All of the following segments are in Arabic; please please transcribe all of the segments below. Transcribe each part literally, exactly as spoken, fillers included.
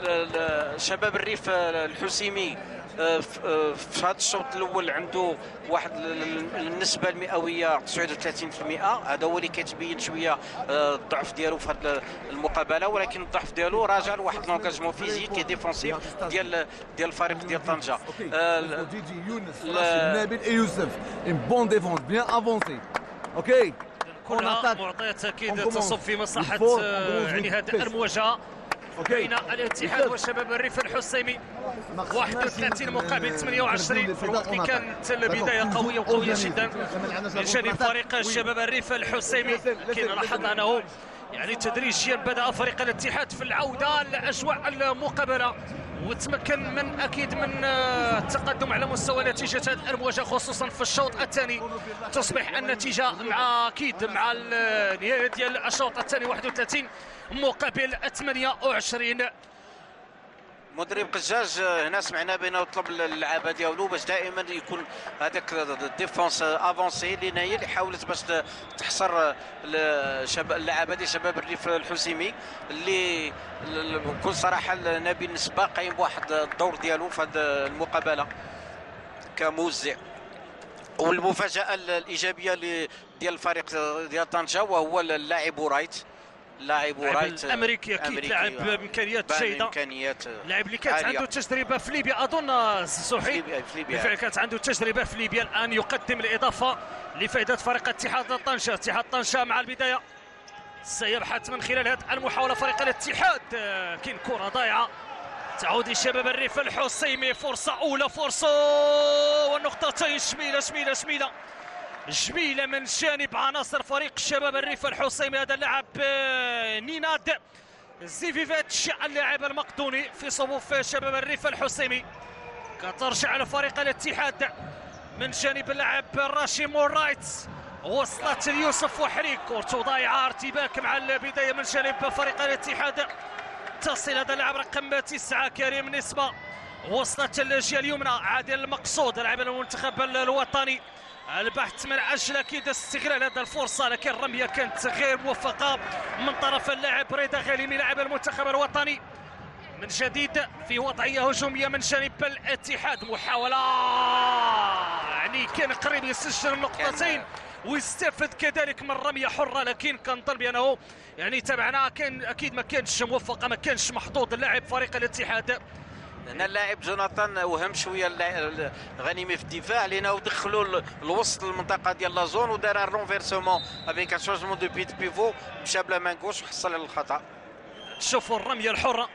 شباب الريف الحسيمي في هذا الشوط الاول عنده واحد النسبه المئويه تسعة وثلاثين بالمئة. هذا هو اللي كيتبين شويه الضعف ديالو في هذه المقابله، ولكن الضعف ديالو راجع لواحد لونكاجمون فيزيك ديفونسيف ديال ديال الفريق ديال طنجه. جيجي يونس نبيل اي يوسف ان بون ديفونس بيان افونسي. اوكي كلها معطيات اكيد تصب في مصلحه يعني هذه المواجهه بين الاتحاد وشباب الريف الحسيمي. واحد وثلاثين مقابل ثمانية وعشرين في الوقت اللي كانت البدايه قويه وقويه جدا من جانب فريق شباب الريف الحسيمي، لكن لاحظنا انه يعني تدريجيا بدا فريق الاتحاد في العوده لاجواء المقابله وتمكن من اكيد من التقدم على مستوى نتيجه هذه المواجهه، خصوصا في الشوط الثاني. تصبح النتيجه مع اكيد مع النهايه ديال الشوط الثاني واحد وثلاثين مقابل ثمانية وعشرين. مدرب قجاج هنا سمعنا بانه طلب اللعابه ديالو باش دائما يكون هذاك الديفونس افونسي اللي هي اللي حاولت باش تحصر اللعابه ديال شباب الريف الحسيمي، اللي بكل صراحه نبيل نسبه قايم بواحد الدور ديالو في هذه المقابله كموزع. والمفاجاه الايجابيه ديال الفريق ديال طنجه وهو اللاعب رايت، لاعب رايت الامريكي اكيد لاعب بامكانيات جيده، لاعب اللي كانت عنده تجربه في ليبيا اظن صحيح بالفعل كانت عنده تجربه في ليبيا. الان يقدم الاضافه لفائده فريق اتحاد طنجه. اتحاد طنجه مع البدايه سيبحث من خلال هذه المحاوله فريق الاتحاد، كاين كره ضايعه تعود لشباب الريف الحسيمي. فرصه اولى، فرصه والنقطتين شميله شميله شميله جميله من جانب عناصر فريق شباب الريف الحسيمي. هذا اللاعب نيناد زيفيفيتش اللاعب المقدوني في صفوف شباب الريف الحسيمي. كترجع لفريق الاتحاد من جانب اللاعب راشي مورايت، وصلت ليوسف وحريك، كورته ضايعه، ارتباك مع البدايه من جانب فريق الاتحاد. تصل هذا اللاعب رقم تسعة كريم نسبه، وصلت للجهه اليمنى عادل المقصود لاعب المنتخب الوطني. البحث من اجل اكيد استغلال هذه الفرصه، لكن الرميه كانت غير موفقه من طرف اللاعب رضا غالمي لاعب المنتخب الوطني. من جديد في وضعيه هجوميه من جانب الاتحاد، محاوله يعني كان قريب يسجل النقطتين ويستفد كذلك من رميه حره، لكن كنظن بانه يعني تابعناها كان اكيد ما كانش موفقه، ما كانش محظوظ اللاعب فريق الاتحاد. هنا اللاعب جوناثان وهم شويه غنيمي في الدفاع، لانه دخلوا الوسط المنطقه ديال لا زون ودار رونفيرسمون افيك ان شونجمون دو بيت بيفو، مشى بلا مان كوش وحصل على الخطا. شوفوا الرميه الحره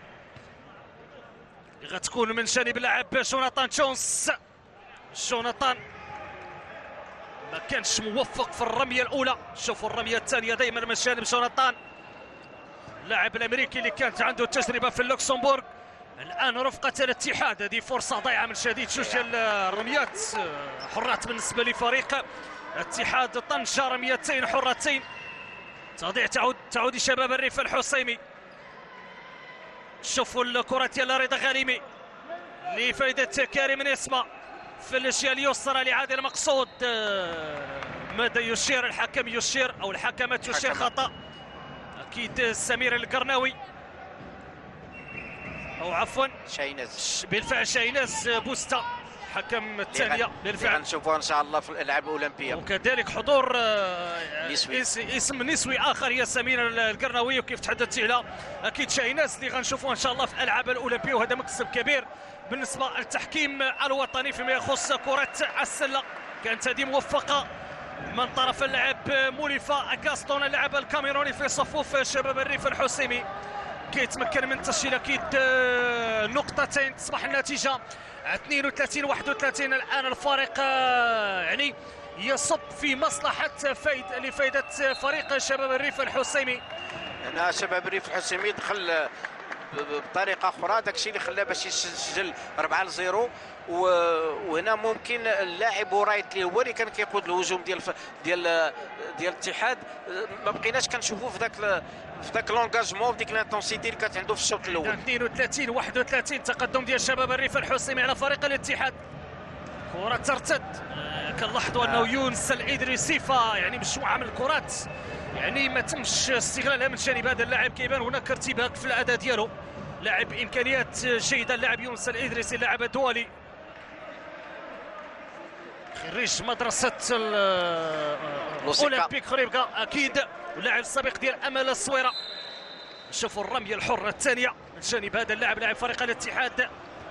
غتكون من جانب اللاعب جوناثان جونس. جوناثان ما كانش موفق في الرميه الاولى. شوفوا الرميه الثانيه دائما من جانب جوناثان اللاعب الامريكي اللي كانت عنده تجربه في اللوكسمبورغ. الان رفقه الاتحاد، هذه فرصه ضايعه من شديد، جوج ديال الرميات حرات بالنسبه لفريق اتحاد طنجه، رميتين حرتين تضيع تعود تعود شباب الريف الحسيمي. شوفوا الكره ديال رضا غانمي لفائده كريم نسمه في الجهه اليسرى لعادل مقصود. ماذا يشير الحكم؟ يشير او الحكمه تشير خطا اكيد سمير القرناوي او عفوا شايناز، بالفعل شايناز بوستا حكم الثانيه بالفعل نشوفوها ان شاء الله في الالعاب الاولمبيه، وكذلك حضور نسوي. اسم نسوي اخر هي سمير القرناوي، وكيف تحدثت على اكيد شايناز اللي غنشوفوها ان شاء الله في الالعاب الاولمبيه، وهذا مكسب كبير بالنسبه للتحكيم الوطني فيما يخص كره السله. كانت هذه موفقه من طرف اللاعب موليفا غاستون اللاعب الكاميروني في صفوف شباب الريف الحسيمي، كيتمكن من تسجيل اكيد نقطتين. تصبح النتيجه اثنين وثلاثين واحد وثلاثين. الان الفارق يعني يصب في مصلحه فايد لفائده فريق شباب الريف الحسيمي. هنا شباب الريف الحسيمي دخل بطريقه اخرى، داك الشيء اللي خلاه باش يسجل أربعة لصفر. وهنا ممكن اللاعب رايت اللي هو اللي كان كيقود الهجوم ديال ديال ديال الاتحاد ما بقيناش كنشوفوه في ذاك في ذاك لونغاجمون، في ديك لانتونسيتي اللي كانت عنده في الشوط الاول. اثنين وثلاثين واحد وثلاثين تقدم ديال شباب الريف الحسيمي على فريق الاتحاد. كره ترتد، كنلاحظوا انه يونس الادريسي يعني مجموعه من الكرات يعني ما تمش استغلالها من جانب هذا اللاعب، كيبان هناك ارتباك في الاداء ديالو. لاعب امكانيات جيده، اللاعب يونس الادريسي اللاعب الدولي خريج مدرسه الاولمبيك خريبكا اكيد، واللاعب السابق ديال امل الصويره. نشوفوا الرميه الحره الثانيه من جانب هذا اللاعب لاعب فريق الاتحاد،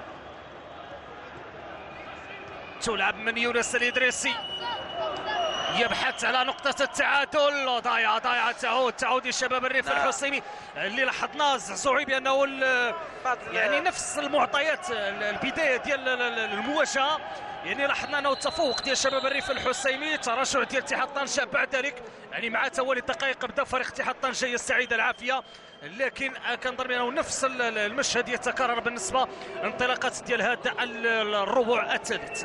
تلعب من يونس الادريسي يبحث على نقطة التعادل. ضايعة ضايعة تعود تعود لشباب الريف الحسيمي اللي لاحظناه زعزوعي بأنه يعني نفس المعطيات البداية ديال المواجهة، يعني لاحظنا أنه التفوق ديال شباب الريف الحسيمي، تراجع ديال اتحاد طنجة بعد ذلك، يعني مع توالي الدقائق بدا فريق اتحاد طنجة يستعيد العافية، لكن كنظن بأنه نفس المشهد يتكرر بالنسبة انطلاقات ديال هذا الربع الثالث.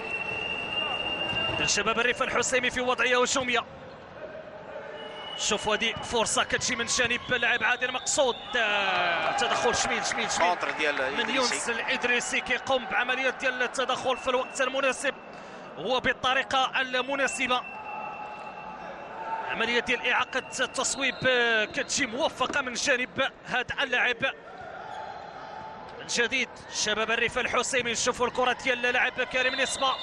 شباب الريف الحسيمي في وضعيه هجوميه. شوفوا هذه فرصه كتجي من جانب اللاعب عادل مقصود، تدخل شميل شميل شميل من يونس الادريسي كيقوم بعمليه ديال التدخل في الوقت المناسب وبالطريقه المناسبه. عمليه ديال اعاقه التصويب كتجي موفقه من جانب هذا اللاعب الجديد شباب الريف الحسيمي. نشوفوا الكره ديال اللاعب كريم نسبه،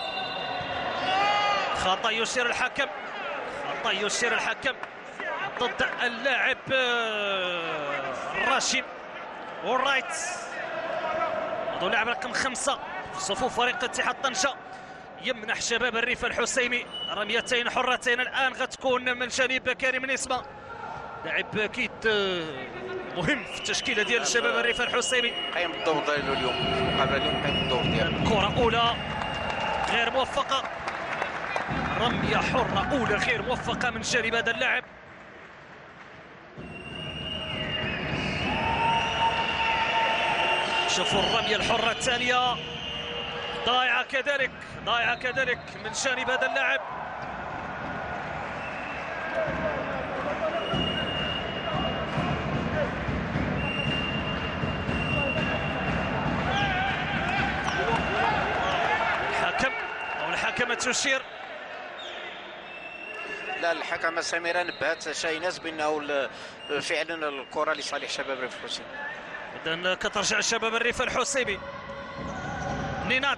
خطأ يشير الحكم، خطأ يشير الحكم ضد اللاعب الراشم والرايت، هذا اللاعب رقم خمسة في صفوف فريق اتحاد طنجة، يمنح شباب الريف الحسيمي رميتين حرتين الآن غتكون من جانب كريم نسبة، لاعب أكيد مهم في التشكيلة ديال شباب الريف الحسيمي. قيم الدور ديالو اليوم، قبل اليوم قيم الدور ديالو. كرة أولى غير موفقة، رمية حرة أولى غير موفقة من جانب هذا اللاعب. شوفوا الرمية الحرة الثانية ضايعة كذلك، ضايعة كذلك من جانب هذا اللاعب. الحكم أو الحكمة تشير. لا، الحكم سميرة نبهت شاهيناز بانه فعلا الكره لصالح شباب الريف الحسيمي. اذا كترجع شباب الريف الحسيمي. نيناد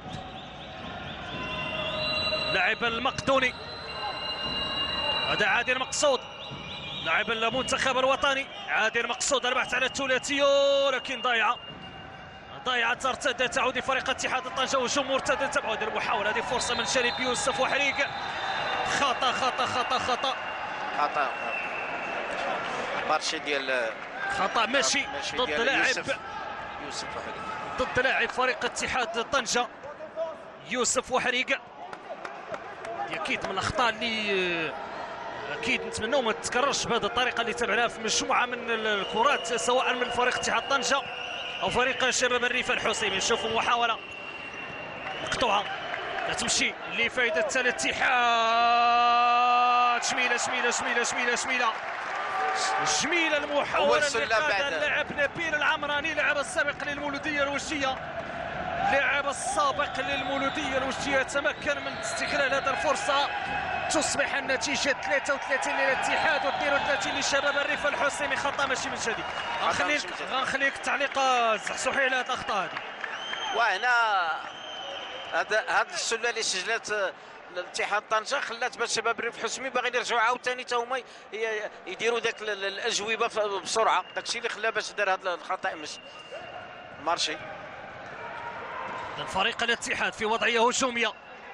لاعب المقدوني، هذا عادل مقصود لاعب المنتخب الوطني. عادل مقصود البحث على الثلاثيه ولكن ضايعه ضايعه ترتد تعود لفريق اتحاد طنجة وهجوم مرتد. تبعوا هذه المحاوله، هذه فرصه من جانب يوسف وحريق. خطا خطا خطا خطا خطا مارشي ديال خطا ماشي ضد لاعب يوسف وحريق، ضد لاعب فريق اتحاد طنجة يوسف وحريق. اكيد من الاخطاء اللي اكيد نتمنوا ما تتكررش بهذه الطريقه اللي تابعناها في مجموعه من الكرات سواء من فريق اتحاد طنجة او فريق شباب الريف الحسيمي. نشوفوا محاوله مقطوعه تمشي لفائده الاتحاد. شميله شميله شميله شميله شميله جميله المحاوله اللي قادها اللاعب نبيل العمراني، لاعب السابق للمولوديه الوجديه، لاعب السابق للمولوديه الوجديه تمكن من استغلال هذه الفرصه. تصبح النتيجه ثلاثة وثلاثين للاتحاد واثنين وثلاثين لشباب الريف الحسيمي. خطا ماشي من جديد. غنخليك غنخليك التعليق الزحزوحي على هذه الاخطاء هذه. وهنا هذا هذا السله اللي سجلات الاتحاد طنجة خلات باش شباب الريف الحسيمي باغيين يرجعوا عاوتاني حتى هما يديروا ذاك الاجوبه بسرعه، داكشي اللي خلاه باش دار هذا الخطا ماشي مارشي. الفريق الاتحاد في وضعيه هجوميه.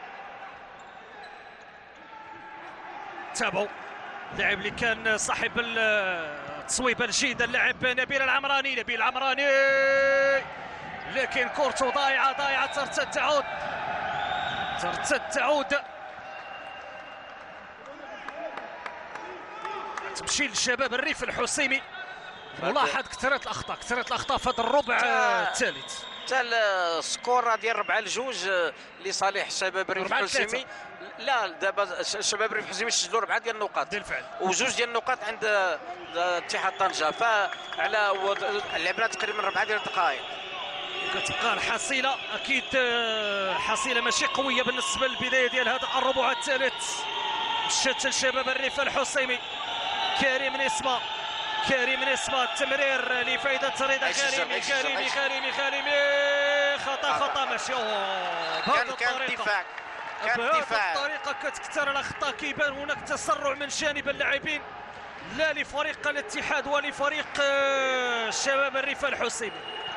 تابعوا اللاعب اللي كان صاحب التصويبه الجيده اللاعب نبيل العمراني. نبيل العمراني لكن كورته ضايعه ضايعه ترتد تعود ترتد تعود تمشي لشباب الريف الحسيمي. ملاحظ كثرت الاخطاء كثرت الاخطاء في هذا الربع الثالث. حتى السكور ديال ربعة لجوج لصالح شباب الريف الحسيمي. لا دابا شباب الريف الحسيمي سجلوا ربعه ديال النقاط بالفعل وجوج ديال النقاط عند اتحاد طنجة، فعلى لعبنا تقريبا ربعه ديال الدقائق. كتبقى الحصيله اكيد حصيله ماشي قويه بالنسبه للبدايه ديال هذا الربع الثالث. مشات لشباب الريف الحسيمي. كريم نسبه كريم نسبة التمرير لفائدة رضا كريمي كريمي كريمي كريمي خطأ خطأ ماشي كان كان دفاع كان دفاع الطريقة كتكثر الأخطاء كيبان هناك تسرع من جانب اللاعبين لا لفريق الاتحاد ولفريق شباب الريف الحسيمي.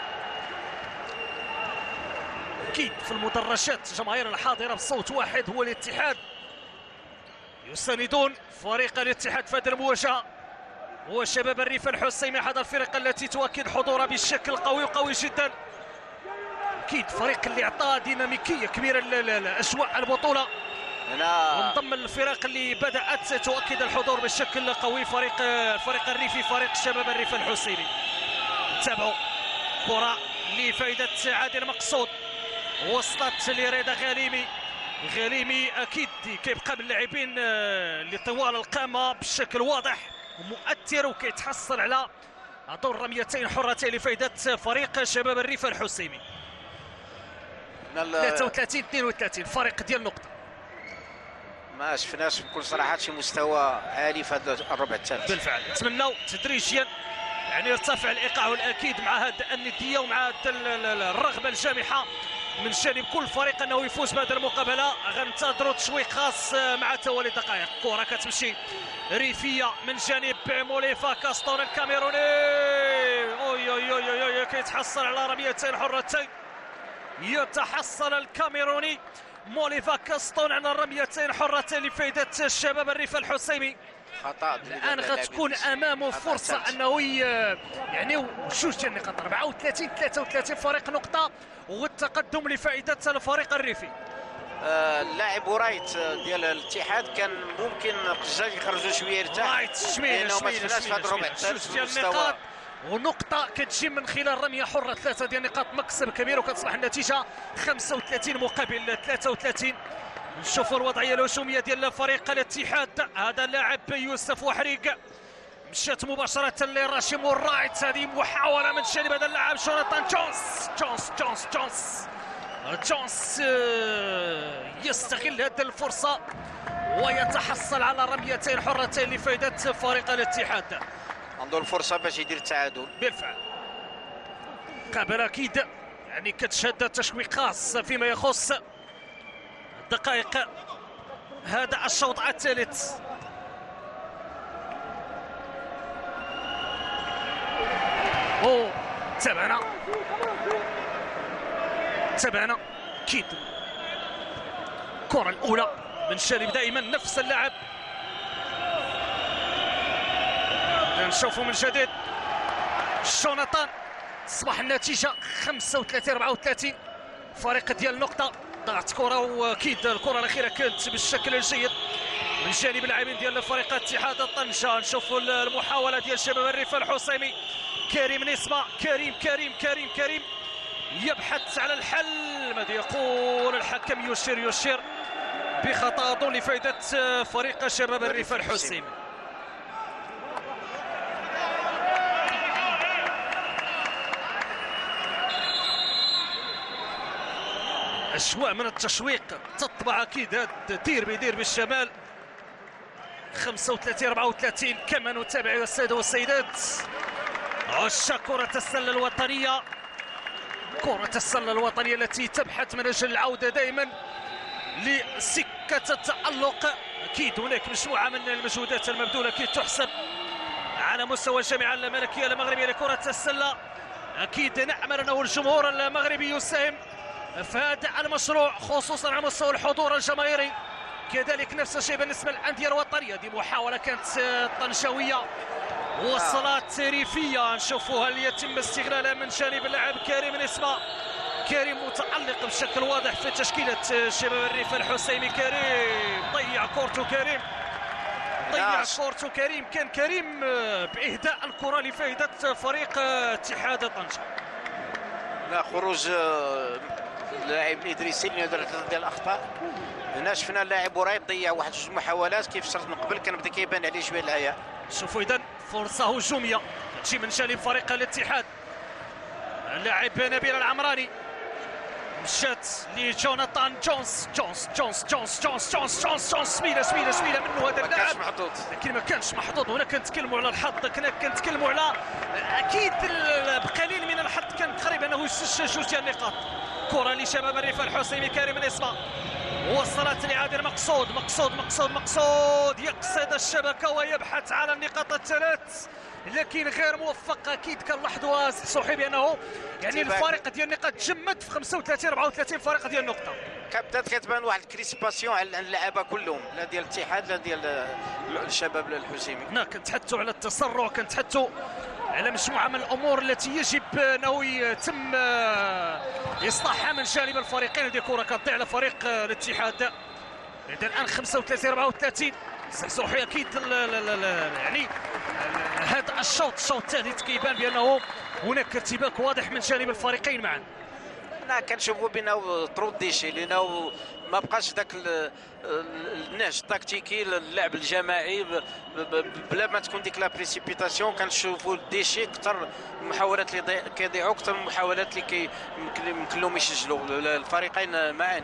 أكيد في المدرجات جماهير الحاضرة بصوت واحد هو الاتحاد يساندون فريق الاتحاد في هذه المواجهة، وشباب الريف الحسيمي أحد الفرق التي تؤكد حضورها بشكل قوي وقوي جدا. أكيد فريق اللي أعطى ديناميكية كبيرة لأجواء البطولة وانضم الفرق اللي بدأت تؤكد الحضور بشكل قوي. فريق الفريق الريفي فريق شباب الريف الحسيمي. نتابعوا كرة لفائدة عادل مقصود وصلت لرضا غليمي. غليمي أكيد كيبقى من اللاعبين اللي طوال القامة بشكل واضح ومؤثر وكيتحصل على دور رميتين حرتين لفائدة فريق شباب الريف الحسيمي. ثلاثة وثلاثين اثنين وثلاثين فرق ديال نقطة. ما شفناش بكل صراحه شي مستوى عالي في هذا الربع الثالث. بالفعل نتمناو تدريجيا يعني يرتفع الايقاع والاكيد مع هذه النديه ومع هذه الرغبه الجامحه من جانب كل فريق انه يفوز بهذه المقابله. غننتظروا تشويق خاص مع توالي دقائق. كره كتمشي ريفيه من جانب موليفا كاستون الكاميروني. اوي اوي اوي اوي كيتحصل على رميتين حرتين. يتحصل الكاميروني موليفا كاستون على الرميتين حرتين لفائده الشباب الريف الحسيمي. خطا الان غتكون امامه فرصه انه يعني جوج ديال النقاط أربعة وثلاثين ثلاثة وثلاثين فريق نقطه والتقدم لفائده الفريق الريفي. آه اللاعب ورايت ديال الاتحاد كان ممكن قجاج يخرجوا شويه يرتاح. رايت شميله شميله في هذا الربع الثالث ديال النقاط ونقطة كتجي من خلال رمية حرة. ثلاثة ديال النقاط مكسب كبير وكتصبح النتيجة خمسة وثلاثين مقابل ثلاثة وثلاثين. نشوفوا الوضعية الهجومية ديال فريق الاتحاد. هذا اللاعب يوسف وحريق مشات مباشرة لراشيم والرايت. هذه محاولة من جانب هذا اللاعب جوناثان جونس. جونس جونس جونس جونس يستغل هذه الفرصة ويتحصل على رميتين حرتين لفائدة فريق الاتحاد. عنده الفرصة باش يدير التعادل. بالفعل قبل أكيد يعني كتشهد تشويق خاص فيما يخص دقائق هذا الشوط الثالث. أوه تابعنا تابعنا أكيد الكرة الأولى من جانب دائما نفس اللاعب. نشوفوا من جديد جوناثان. تصبح النتيجة خمسة وثلاثين أربعة وثلاثين فريق ديال نقطة. ضغط كرة واكيد الكرة الأخيرة كانت بالشكل الجيد من جانب اللاعبين ديال فريق اتحاد طنجة. نشوفوا المحاولة ديال شباب الريف الحسيمي. كريم نسبة كريم كريم كريم كريم يبحث على الحل. ماذا يقول الحكم؟ يشير يشير بخطأ أظن لفائدة فريق شباب الريف الحسيمي. أجواء من التشويق تطبع أكيد هذا ديربي ديربي الشمال. خمسة وثلاثين أربعة وثلاثين كما نتابع أيها السادة والسيدات عشاق كرة السلة الوطنية. كرة السلة الوطنية التي تبحث من أجل العودة دائما لسكة التألق. أكيد هناك مجموعة من المجهودات المبذولة أكيد تحسب على مستوى الجامعة الملكية المغربية لكرة السلة. أكيد نأمل أنه الجمهور المغربي يساهم في هذا المشروع خصوصا على مستوى الحضور الجماهيري. كذلك نفس الشيء بالنسبه للانديه الوطنيه. دي محاوله كانت طنجاويه وصلات ريفيه. نشوفوا هل يتم استغلالها من جانب اللاعب كريم نسبة. كريم متألق بشكل واضح في تشكيله شباب الريف الحسيمي. كريم ضيع كورته. كريم ضيع كورته. كريم كان كريم باهداء الكره لفائده فريق اتحاد طنجة. لا خروج اللاعب الادريسي اللي دار ثلاثه ديال الاخطاء. هنا شفنا اللاعب ورايت ضيع واحد جوج محاولات كيف شرط من قبل كان بدا كيبان عليه شويه العياء. شوفوا اذا فرصه هجوميه تجي من جانب فريق الاتحاد. اللاعب نبيل العمراني مشات لجوناثان جونز جونز جونز جونز جونز جونز جونز جونز سميله سميله سميله منه هذا اللاعب، لكن ما كانش محظوظ. هنا كنتكلموا على الحظ، كنا كنتكلموا على اكيد بقليل من الحظ كان قريب انه يسجل جوج ديال النقاط. كره لشباب الريف الحسيمي، كريم نسبه وصلت لعادل مقصود مقصود مقصود مقصود يقصد الشبكه ويبحث على النقاط الثلاث، لكن غير موفق. اكيد كنلاحظوا صحيح بانه يعني الفارق ديال النقاط تجمد في خمسة وثلاثين أربعة وثلاثين فارق ديال النقطه. كبدات كتبان واحد الكريسباسيون على اللعابه كلهم، لا ديال الاتحاد لا ديال الشباب الحسيمي. هنا كنتحدثوا على التسرع، كنتحدثوا على مجموعه من الامور التي يجب انه يتم اصلاحها من جانب الفريقين. هذه كره كتضيع على فريق الاتحاد. اذا الان خمسة وثلاثين أربعة وثلاثين صحيح. اكيد يعني هذا الشوط الشوط الثاني كيبان بانه هناك ارتباك واضح من جانب الفريقين معا. انا كنشوفوا بانه طرو ديشي، لانه ما بقاش ذاك النهج التكتيكي اللعب الجماعي بلا ما تكون ديك لا بريسيبيتاسيون. كنشوفوا الديشي اكثر المحاولات اللي كيضيعوا اكثر من المحاولات اللي يمكن لهم يسجلوا الفريقين معا.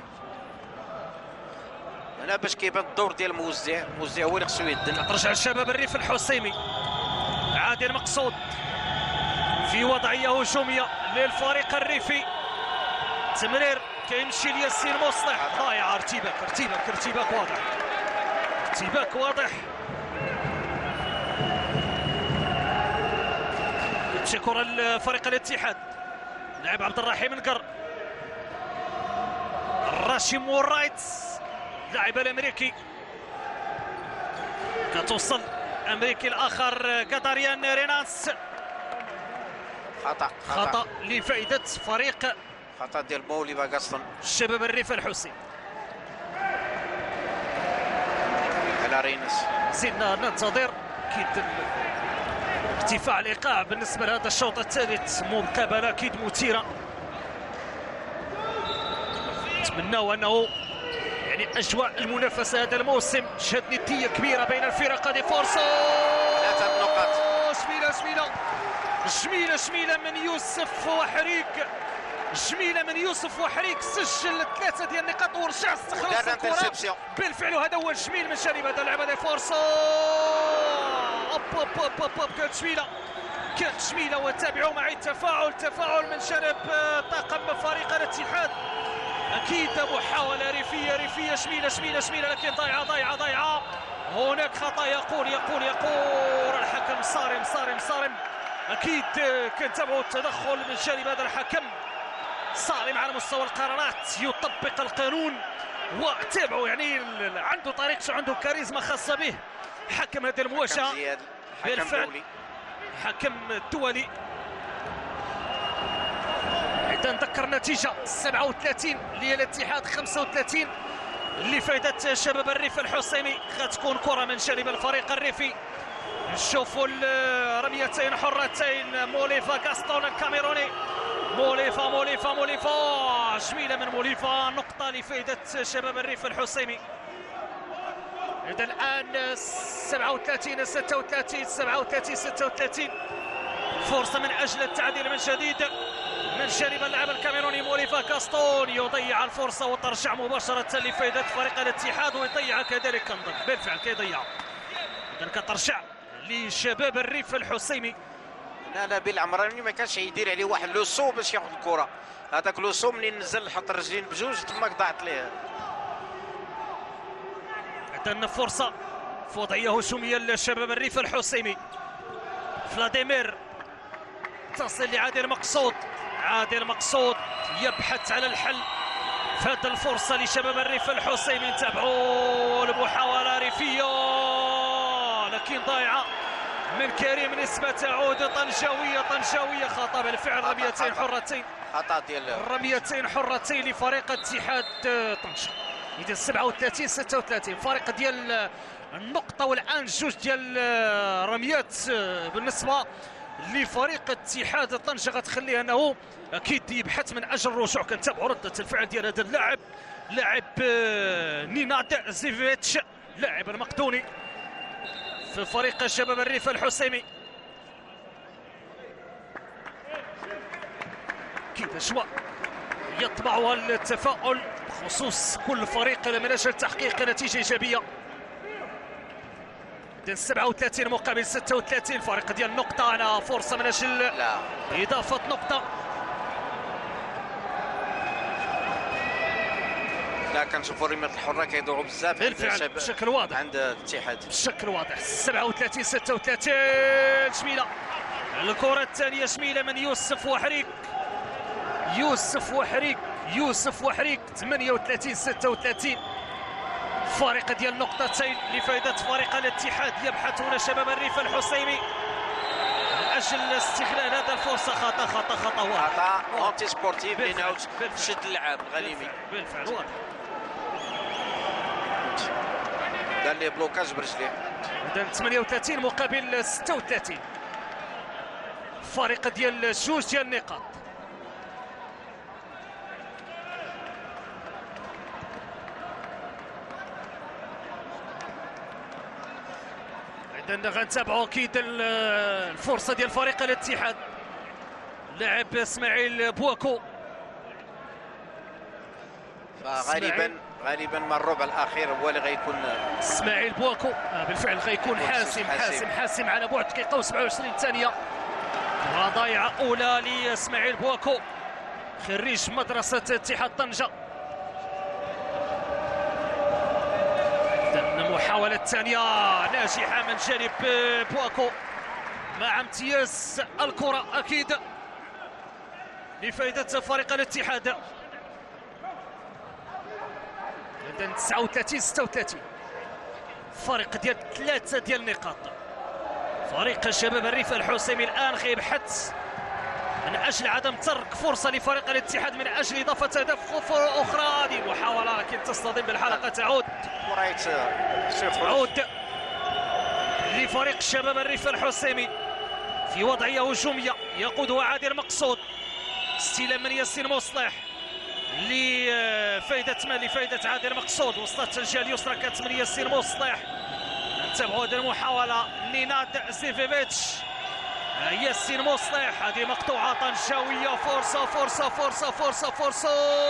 هنا باش كيبان الدور ديال الموزع، الموزع هو اللي خصو يدن. ترجع الشباب الريف الحسيمي، عادل مقصود في وضعيه هجوميه للفريق الريفي، تمرير كيمشي لياسين مصلح، ضايع. ارتباك ارتباك ارتباك واضح، ارتباك واضح. تمشي كره لفريق الاتحاد، لاعب عبد الرحيم نقر، راشيم ورايت اللاعب الامريكي، كتوصل الامريكي الاخر قطريان رينانس. خطا خطا لفائده فريق خطا ديال موليفا غاستون الشباب الريف الحسين. على رينس زدنا ننتظر اكيد ارتفاع الايقاع بالنسبه لهذا الشوط الثالث، مقابله اكيد مثيره. نتمناو انه يعني اجواء المنافسه هذا الموسم تشهد نديه كبيره بين الفرق. هذه فرصه ثلاثه نقاط، جميله جميله جميله جميله من يوسف وحريق، جميله من يوسف وحريق، سجل ثلاثه ديال النقاط ورجع استخلص الكره بالفعل، وهذا هو الجميل من جانب هذا اللاعب. هذه فرصه أوب أوب أوب أوب كانت جميله كانت جميله. وتابعوا معي التفاعل تفاعل من جانب طاقم فريق الاتحاد. اكيد محاوله ريفيه ريفيه جميله جميله جميله، لكن ضايعه ضايعه ضايعه. هناك خطا، يقول يقول يقول الحكم صارم صارم صارم. اكيد كنتابعوا التدخل من جانب هذا الحكم، صارم على مستوى القرارات، يطبق القانون. وتابعوا يعني عنده طريقته، عنده كاريزما خاصه به حكم هذه المواجهه بالفعل، حكم دولي. إذا نذكر النتيجة سبعة وثلاثين للاتحاد خمسة وثلاثين لفائدة شباب الريف الحسيمي. غتكون كرة من جانب الفريق الريفي. نشوفوا الرميتين حرتين، موليفا غاستون الكاميروني، موليفا موليفا موليفا جميلة من موليفا، نقطة لفائدة شباب الريف الحسيمي. إذا الآن سبعة وثلاثين ستة وثلاثين سبعة وثلاثين ستة وثلاثين، فرصة من أجل التعديل من جديد من جانب اللاعب الكاميروني موليفا غاستون. يضيع الفرصة وترجع مباشرة لفائدة فريق الاتحاد، ويضيع كذلك كنظن بالفعل كيضيع. إذا كترجع لشباب الريف الحسيمي. لا لا بالعمراني ما كانش يدير عليه واحد لو سو باش ياخذ الكرة، هذاك لو سو منين نزل حط الرجلين بجوج تماك ضاعت ليه. إذا فرصة في وضعية هجومية لشباب الريف الحسيمي. فلاديمير تصل لعادل مقصود، عادل مقصود يبحث على الحل في هذه الفرصة لشباب الريف الحسيمي. نتابعوا المحاولة ريفية لكن ضايعة من كريم نسبة، تعود طنجاوية طنجاوية. خطأ بالفعل، رميتين حرتين، خطأ ديال رميتين حرتين لفريق اتحاد طنجة. إذا سبعة وثلاثين ستة وثلاثين فرق ديال النقطة، والآن جوج ديال رميات بالنسبة لفريق اتحاد طنجة، غتخليه انه اكيد يبحث من اجل الرجوع. كنتابعوا ردة الفعل ديال هذا اللاعب، لاعب نيناد زيفيتش، لاعب المقدوني في فريق شباب الريف الحسيمي. اكيد اجواء يطبعها التفاؤل بخصوص كل فريق من اجل تحقيق نتيجه ايجابيه. سبعة وثلاثين مقابل ستة وثلاثين، فرق ديال النقطه. انا فرصه من اجل لا. اضافه نقطه. لا كنشوفوا الرميات الحره كيضيعوا بزاف بالفعل بشكل واضح عند الاتحاد بشكل واضح. سبعة وثلاثين ستة وثلاثين شميله. الكره الثانيه شميله من يوسف وحريك. يوسف وحريك يوسف وحريك ثمانية وثلاثين ستة وثلاثين. فارق ديال نقطتين لفائده فريق الاتحاد. يبحثون شباب الريف الحسيمي من اجل استغلال هذا الفرصه. خطا خطا خطا واضح. خطا اونتي سبورتيف بيناوت شد اللعاب الغنيمي. بالفعل واضح. دار ليه بلوكاج برجليه. اذا ثمانية وثلاثين مقابل ستة وثلاثين. فارق ديال جوج ديال النقاط. اذا غنتابعوا اكيد الفرصه ديال فريق الاتحاد. لاعب اسماعيل بواكو. فغالبا غالبا ما الربع الاخير هو اللي غيكون اسماعيل بواكو. آه بالفعل غيكون حاسم حاسم حاسم على بعد دقيقه وسبعة وعشرين ثانيه. كره ضايعه اولى لاسماعيل بواكو خريج مدرسه اتحاد طنجه. المحاوله الثانيه ناجحه من جانب بواكو مع امتياز الكره اكيد لفائده فريق الاتحاد. اذا تسعة وثلاثين ستة وثلاثين. فرق ديال ثلاثه ديال النقاط. فريق شباب الريف الحسيمي الان غيبحث من اجل عدم ترك فرصه لفريق الاتحاد من اجل اضافه اهداف اخرى. هذه محاوله لكن تصطدم بالحلقه. تعود تعود لفريق شباب الريف الحسيمي في وضعيه هجوميه يقودها عادل مقصود. استلام من ياسين مصلح لفائده من لفائده عادل مقصود. وصلت الجهه اليسرى كانت من ياسين مصلح. نتابعوا هذه المحاوله. نيناد زيفيفيتش ياسين مصلح. هذه مقطوعه طنجاويه. فرصه فرصه فرصه فرصه فرصه.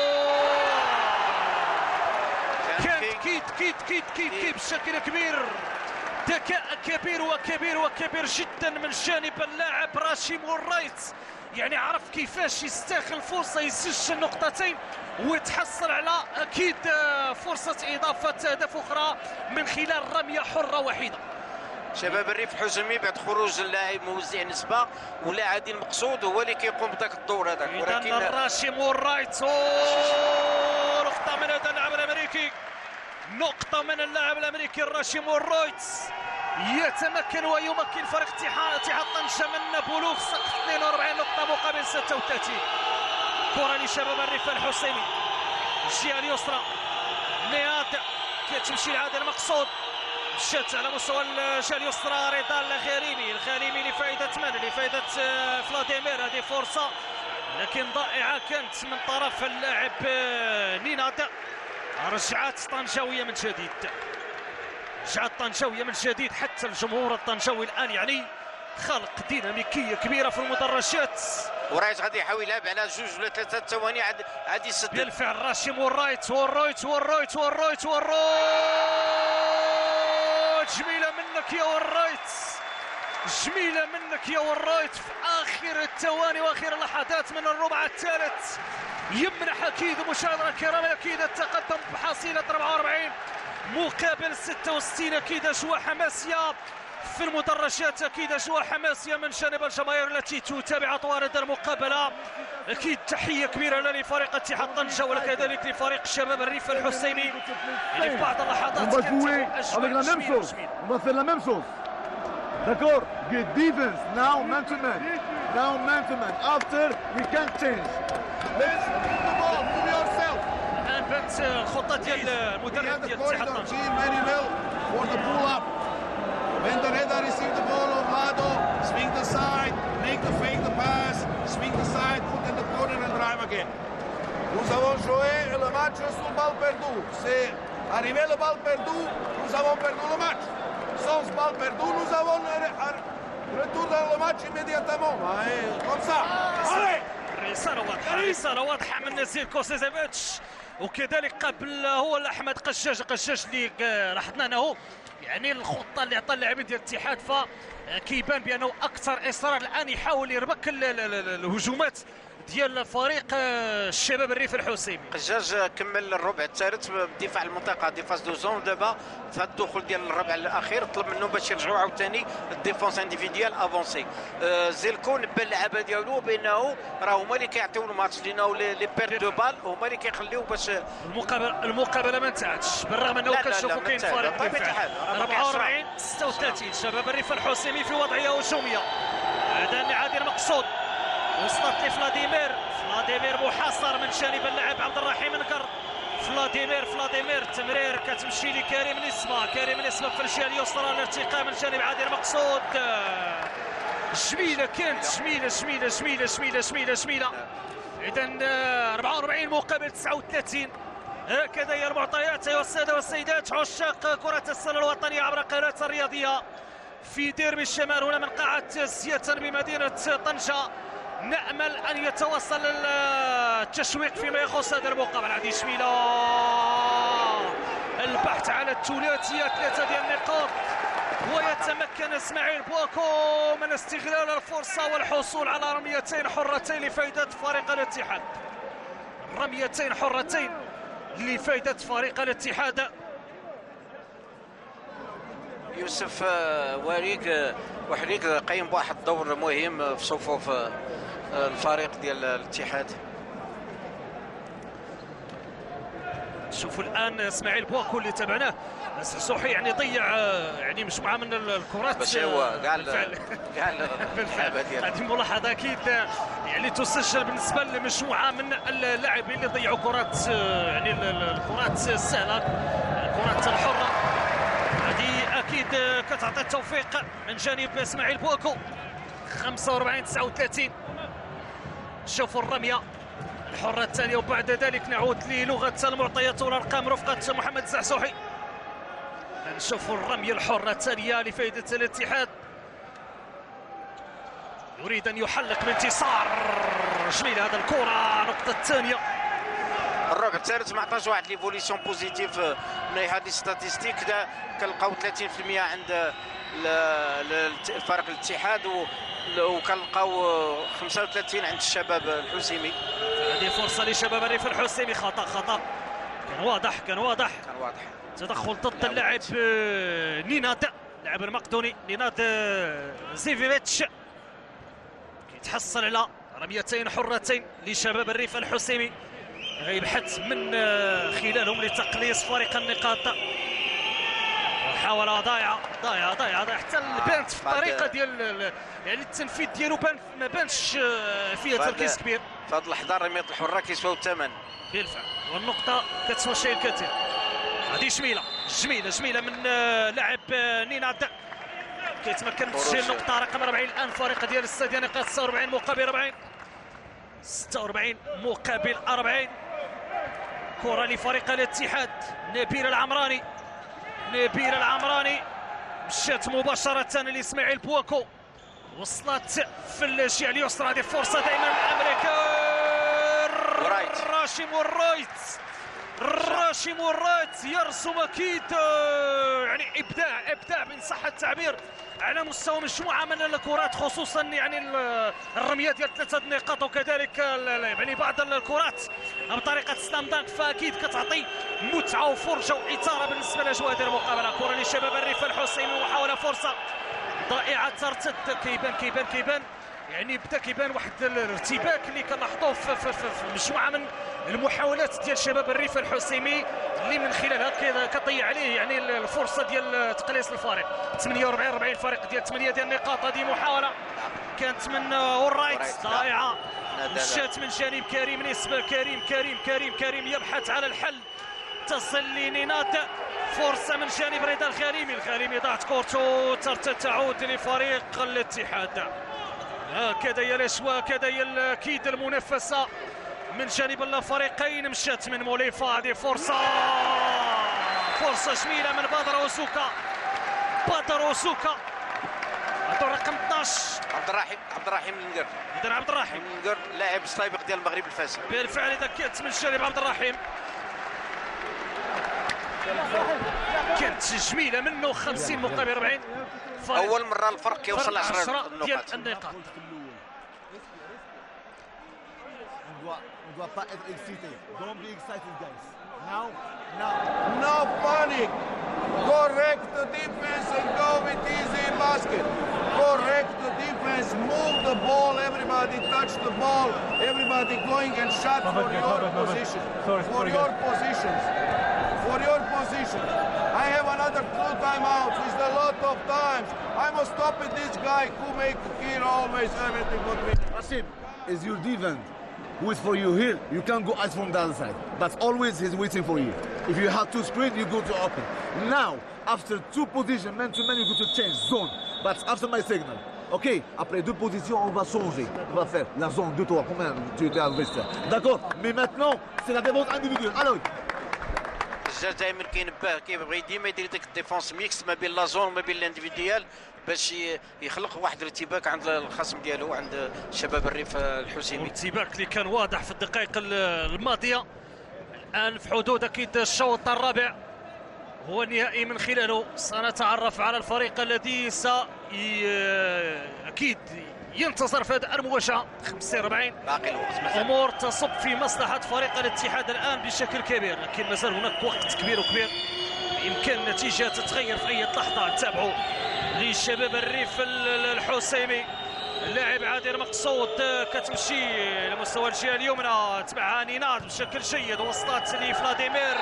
كانت كيد كيد كيد كيد كيد بشكل كبير. ذكاء كبير وكبير وكبير جدا من جانب اللاعب راشي مورايت. يعني عرف كيفاش يستغل الفرصه يسجل نقطتين ويتحصل على اكيد فرصه اضافه هدف اخرى من خلال رميه حره وحيده. شباب الريف الحسيمي بعد خروج اللاعب موزع نسبه ولا عادل مقصود هو اللي كيقوم بذاك الدور هذاك. ولكن الراشي مورايت نقطه من هذا اللاعب الامريكي. نقطه من اللاعب الامريكي الراشي مورايت يتمكن ويمكن فريق اتحاد اتحاد طنجه من بلوغ سقف اثنين وأربعين نقطه مقابل ستة وثلاثين. كره لشباب الريف الحسيمي الجهه اليسرى. نياد كتمشي لعادل مقصود. مشات على مستوى الجهه اليسرى. رضا الخريمي الخريمي لفائده من لفائده فلاديمير. هذه فرصه لكن ضائعه كانت من طرف اللاعب نيناد. رجعات طنجاويه من جديد. رجعات طنجاويه من جديد. حتى الجمهور الطنجاوي الان يعني خلق ديناميكيه كبيره في المدرجات. ورايت غادي يحاول يلعب على جوج ولا ثلاثه ثواني عاد عاد يسدد. بالفعل راشي ورايت ورايت ورايت ورايت ورايت. جميله منك يا ورايت. جميله منك يا ورايت في اخر الثواني واخر اللحظات من الربع الثالث. يمنح اكيد مشاهدينا الكرام اكيد التقدم بحصيله أربعة وأربعين مقابل ستة وستين. اكيد اجواء حماسيه في المدرجات. اكيد اجواء حماسيه من جانب الجماهير التي تتابع طوال المقابله. اكيد تحيه كبيره لفريق اتحاد طنجه وكذلك لفريق شباب الريف الحسيمي اللي في بعض اللحظات D'accord, good defense. Now man to man. Now man to man. After we can change. Let's keep the ball. Move yourself. الان بانت الخطه ديال المدرب ديال اتحاد طنجه. Very well for the pull up. When the Reda receive the ball of Lado, swing the side, make the fake the pass, swing the side, put in the corner and drive again. Nous avons joué le match sur balle perdue. C'est arrivé le balle perdue, nous avons perdu le match. Sans balle perdue, nous avons retour dans le match immédiatement. Comme ça. Allez! رساله واضحه رساله واضحه من زيلكو سيزيفيتش، وكذلك قبل هو احمد قشاش قشاش اللي لاحظنا انه يعني الخطه اللي عطى اللاعبين ديال الاتحاد فكيبان بانه اكثر اصرار الان يحاول يربك الهجومات ديال الفريق الشباب الريف الحسيمي. قجاج كمل الربع الثالث بدفاع المنطقه ديفاس دو زون، دابا في هذا الدخول ديال الربع الاخير طلب منهم باش يرجعوا عاوتاني الديفونس انديفيديال افونسي. آه زيلكو نبان اللعابه ديالو بانه راه هما اللي كيعطيو الماتش لانه لي بير دو بال هما اللي كيخليو باش المقابله المقابله ما انتهتش بالرغم انه كنشوفوا كاين فرق دفاع. أربعة وأربعين ستة وثلاثين شباب الريف الحسيمي في وضعيه هجوميه. هذا عادي المقصود وصلت لفلاديمير، فلاديمير محاصر من جانب اللاعب عبد الرحيم نكر. فلاديمير فلاديمير تمرير كتمشي لكريم نسمه، كريم نسمه في الجهه اليسرى الارتقاء من جانب عادل مقصود. جميله كانت جميله جميله جميله جميله جميله جميله. اذا أربعة وأربعين مقابل تسعة وثلاثين. هكذا هي المعطيات ايها الساده والسيدات عشاق كره السله الوطنيه عبر قناه الرياضيه في ديربي الشمال هنا من قاعه زيتن بمدينه طنجه. نأمل أن يتوصل التشويق فيما يخص هذا المقابلة. هذه شميلة البحث على الثلاثية، ثلاثة ديال النقاط، ويتمكن اسماعيل بواكو من استغلال الفرصة والحصول على رميتين حرتين لفائدة فريق الاتحاد. رميتين حرتين لفائدة فريق الاتحاد. يوسف وريق وحريق قيم بواحد الدور مهم في صفوف الفريق ديال الاتحاد. شوفوا الان اسماعيل بواكو اللي تابعناه صحصوحي يعني ضيع يعني مجموعه من الكرات باش هو كاع كاع اللعبه ديالو. هذه ملاحظه اكيد يعني تسجل بالنسبه لمجموعه من اللاعبين اللي ضيعوا كرات يعني الكرات السهله الكرات الحره. هذه اكيد كتعطي التوفيق من جانب اسماعيل بواكو. خمسة وأربعين تسعة وثلاثين. شوفوا الرميه الحره الثانيه وبعد ذلك نعود للغه المعطيات والارقام رفقه محمد الزعسوحي. نشوفوا الرميه الحره الثانيه لفائده الاتحاد. يريد ان يحلق بانتصار جميل هذا الكره. النقطه الثانيه الربع الثالث ما عطاش واحد ليفوليسيون بوزيتيف من ناحيه هذه ستاتيستيك. كنلقاو ثلاثين بالمئة عند الفريق الاتحاد وكنلقاو خمسة وثلاثين عند الشباب الحسيمي. هذه فرصه لشباب الريف الحسيمي. خطا خطا كان واضح كان واضح كان واضح تدخل ضد اللاعب نيناد اللاعب المقدوني نيناد زيفيفيتش. كيتحصل على رميتين حرتين لشباب الريف الحسيمي غيبحث من خلالهم لتقليص فريق النقاط. محاولة ضايعة ضايعة ضايعة ضايعة حتى بانت في الطريقة ديال يعني التنفيذ ديالو بان ما بانش فيها تركيز كبير. في هذه اللحظة رمية الحرة كيسواو الثمن بالفعل والنقطة كتسوى الشيء الكثير. هذه جميلة جميلة جميلة من لاعب نيناد كيتمكن من تسجيل نقطة رقم أربعين الآن فريق ديال السادية نقاط ستة وأربعين مقابل أربعين. ستة وأربعين مقابل أربعين. كرة لفريق الاتحاد. نبيل العمراني نبيل العمراني مشات مباشرة لإسماعيل بواكو وصلت في الجهة اليسرى. هذه فرصة دائما الأمريكي راشم والرايت راشم والرايت يرسم أكيد يعني إبداع إبداع إن صح التعبير على مستوى مجموعة من الكرات خصوصا يعني الرميات ديال ثلاثة نقاط وكذلك يعني بعض الكرات بطريقة سلام دانك فأكيد كتعطي متعة وفرجة وإثارة بالنسبة لأجواء هذه المقابلة. كرة لشباب الريف الحسيمي ومحاولة فرصة ضائعة ترتد. كيبان كيبان كيبان يعني بدا كيبان واحد الارتباك اللي كنلاحظوه في, في, في, في مجموعة من المحاولات ديال شباب الريف الحسيمي اللي من خلالها كتضيع عليه يعني الفرصه ديال تقليص الفريق. ثمانية وأربعين أربعين الفريق ديال ثمانية ديال النقاط. هذه محاوله كانت من ورايت ضائعه مشات من جانب كريم نسبه. كريم كريم كريم كريم يبحث على الحل تصل لنيناد. فرصه من جانب رضا الخليمي. الخليمي ضاعت كورته تعود لفريق الاتحاد. هكذا هي الاشواء هكذا هي اكيد المنافسه من جانب الفريقين. مشات من موليفا. هذه فرصة فرصة جميلة من بدر وسوكا. بدر وسوكا عنده رقم اثناش عبد الرحيم عبد الرحيم المنقر. اذا عبد الرحيم المنقر لاعب السابق ديال المغرب الفاسد. بالفعل اذا كانت من جانب عبد الرحيم كانت جميله منه. خمسين مقابل أربعين. اول مره الفرق كيوصل ل عشرة نقاط النقاط. On doit pas être excité. Don't be excited, guys. Now, now. No panic. Correct the defense and go with easy basket. Correct the defense. Move the ball. Everybody touch the ball. Everybody going and shot for your position. For your positions. For your positions. I have another two timeouts with a lot of times. I must stop it. This guy who make here always everything what we. Rashid is your defense. Who is for you here, you can't go ice from the other side. But always he's waiting for you. If you have to sprint, you go to open. Now, after two positions, man to man, you go to change zone. But after my signal. Ok, après deux positions, on va changer. On va faire la zone deux trois. Combien tu étais à l'ouest? D'accord. Mais maintenant, c'est la défense individuelle. Alors. الجاج دائما كينبه كيبغي ديما يدير ديك الديفونس ميكس ما بين لا زون وما بين الانديفيديال باش يخلق واحد الارتباك عند الخصم ديالو عند شباب الريف الحسيمي. ارتباك اللي كان واضح في الدقائق الماضيه. الان في حدود اكيد الشوط الرابع هو النهائي من خلاله سنتعرف على الفريق الذي سي اكيد ينتصر في هذه المواجهه. خمسة وأربعين. باقي الوقت. امور تصب في مصلحه فريق الاتحاد الان بشكل كبير، لكن مازال هناك وقت كبير وكبير. يمكن النتيجه تتغير في اي لحظه. نتابعوا لشباب الريف الحسيمي. اللاعب عادل مقصود كتمشي لمستوى الجهه اليمنى، تبعها نيناد بشكل جيد، وصلت لفلاديمير.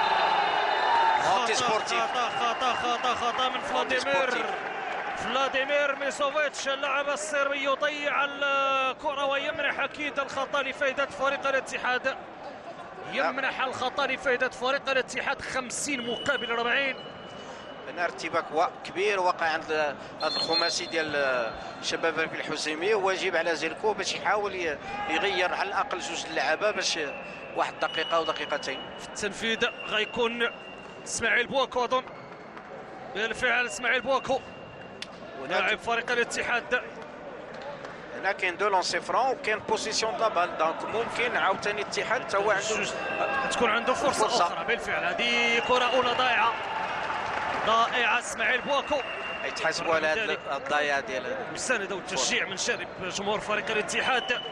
خطا خطا خطا خطا خطا من فلاديمير. فلاديمير ميسوفيتش اللاعب الصربي يضيع الكره ويمنح اكيد الخطا لفائده فريق الاتحاد. يمنح الخطا لفائده فريق الاتحاد. خمسين مقابل أربعين. هنا ارتباك كبير وقع عند هذا الخماسي ديال شباب الحسيمي. واجب على زيركو باش يحاول يغير على الاقل جوج اللعابه باش واحد دقيقه او دقيقتين. في التنفيذ غيكون اسماعيل بواكو. اظن بالفعل اسماعيل بواكو لاعب فريق الاتحاد. هنا كاين دو لونسي فرون وكاين بوزيسيون دا بال، دونك ممكن عاوتاني الاتحاد حتى هو عنده تكون عنده فرصه, فرصة اخرى. بالفعل هذه كره اولى ضائعه ضائعه. اسماعيل بواكو يتحاسبوا على هذه الضياع ديال المسانده والتشجيع من جانب جمهور فريق الاتحاد.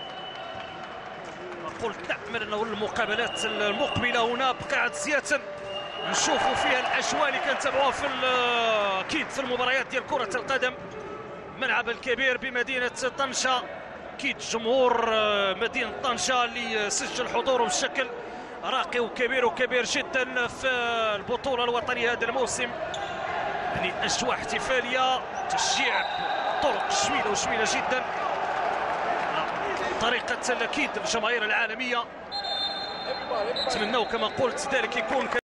قلت نامل انه المقابلات المقبله هنا بقاعه زياده نشوفوا فيها الاجواء اللي كنتابعوها في اكيد في المباريات ديال كره القدم. الملعب الكبير بمدينه طنجه، اكيد جمهور مدينه طنجه اللي سجل حضوره بشكل راقي وكبير وكبير جدا في البطوله الوطنيه هذا الموسم. يعني اجواء احتفاليه، تشجيع، طرق جميله وجميله جدا. طريقه اكيد الجماهير العالميه. نتمنوا كما قلت ذلك يكون